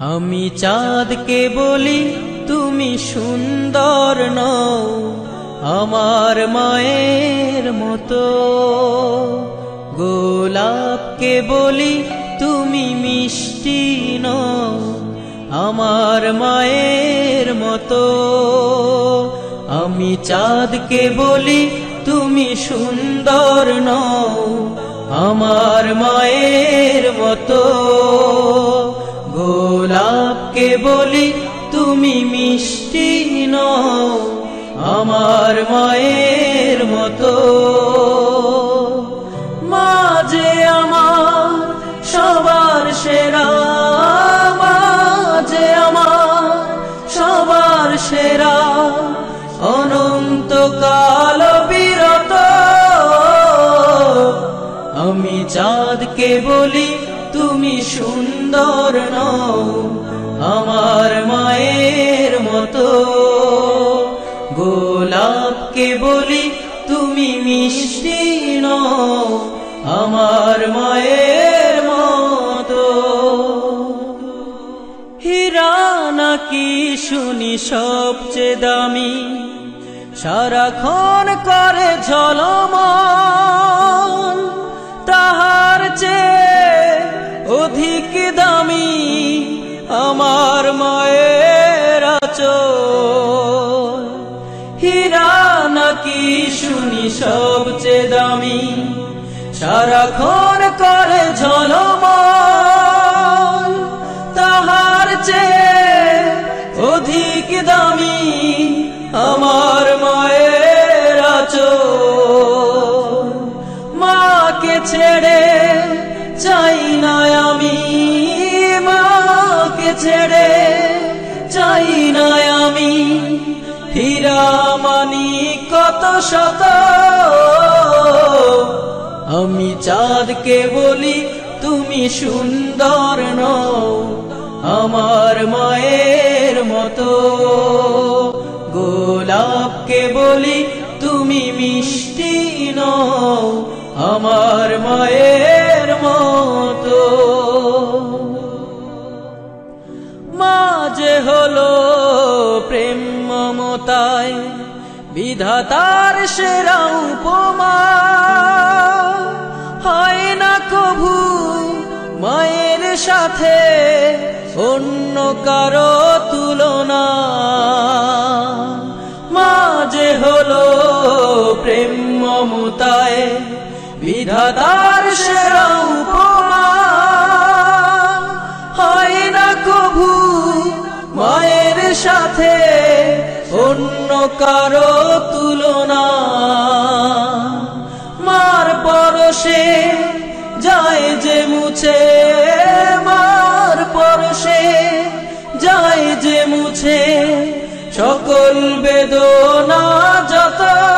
আমি চাঁদকে বলি তুমি সুন্দর নও আমার মায়ের মতো, গোলাপকে বলি তুমি মিষ্টি নও আমার মায়ের মতো। আমি চাঁদকে বলি তুমি সুন্দর নও আমার মায়ের মতো, গোলাপকে বলি তুমি মিষ্টি নও আমার মায়ের মতো। মা যে আমার সবার সেরা, মা যে আমার সবার সেরা, অনন্তকাল বিরত। আমি চাঁদকে বলি তুমি সুন্দর নও আমার মায়ের মতো, গোলাপকে বলি তুমি মিষ্টি নও আমার মায়ের মতো। হীরা নাকি শুনি সবচেয়ে দামি, সারাক্ষণ করে ঝলমল, তাহার চেয়ে অধিক দামি আমার মায়ের আঁচল। হীরা নাকি শুনি সবচেয়ে দামি, সারাক্ষণ করে ঝলমল, তাহার চেয়ে অধিক দামি আমার মায়ের আঁচল। মাকে ছেড়ে চাই না আমি, মাকে ছেড়ে চাই না আমি, হীরা মানি কত শত। আমি চাঁদকে বলি তুমি সুন্দর নও আমার মায়ের মতো, গোলাপকে বলি তুমি মিষ্টি নও আমার মায়ের মতো। মা যে হলো প্রেম মমতায় বিধাতার সেরা উপমা, হয় না কভু মায়ের সাথে অন্য কারো তুলনা। মা যে হলো প্রেম মমতায় বিধাতার সেরা উপমা, হয় না কভু মায়ের সাথে অন্য কারো তুলনা। মার পরশে যায় যে মুছে, মার পরশে যায় যে মুছে সকল বেদনা যত।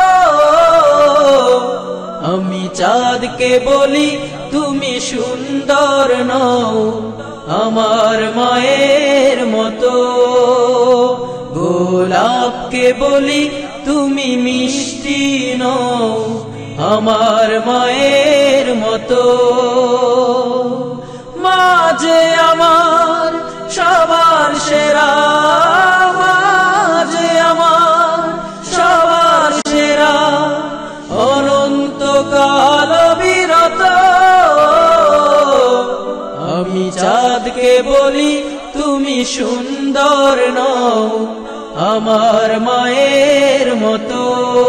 আমি চাঁদকে বলি তুমি সুন্দর নও আমার মায়ের মতো, গোলাপকে বলি তুমি মিষ্টি নও আমার মায়ের মতো। মা যে আমার সবার সেরা, মা যে আমার সবার সেরা, অনন্তকাল বিরত। আমি চাঁদকে বলি তুমি সুন্দর নও আমার মায়ের মতো,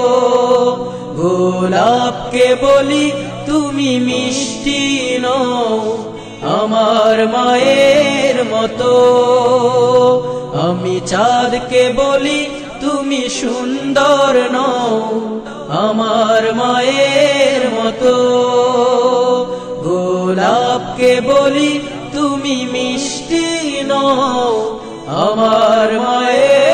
গোলাপকে বলি তুমি মিষ্টি নও আমার মায়ের মতো। আমি চাঁদকে বলি তুমি সুন্দর নও আমার মায়ের মতো, গোলাপকে বলি তুমি মিষ্টি নও আমার মায়ের